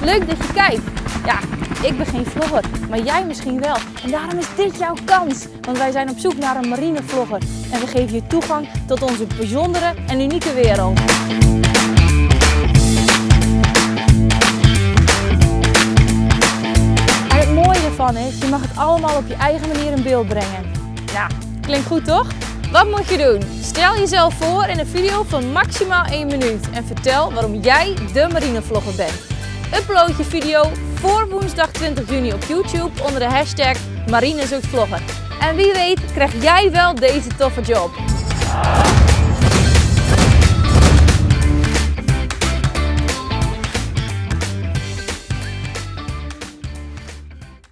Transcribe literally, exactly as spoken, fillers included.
Leuk dat je kijkt. Ja, ik ben geen vlogger, maar jij misschien wel. En daarom is dit jouw kans. Want wij zijn op zoek naar een marinevlogger. En we geven je toegang tot onze bijzondere en unieke wereld. En het mooie ervan is, je mag het allemaal op je eigen manier in beeld brengen. Ja, klinkt goed toch? Wat moet je doen? Stel jezelf voor in een video van maximaal één minuut en vertel waarom jij de marinevlogger bent. Upload je video voor woensdag twintig juni op YouTube onder de hashtag Marine zoekt vlogger. En wie weet krijg jij wel deze toffe job.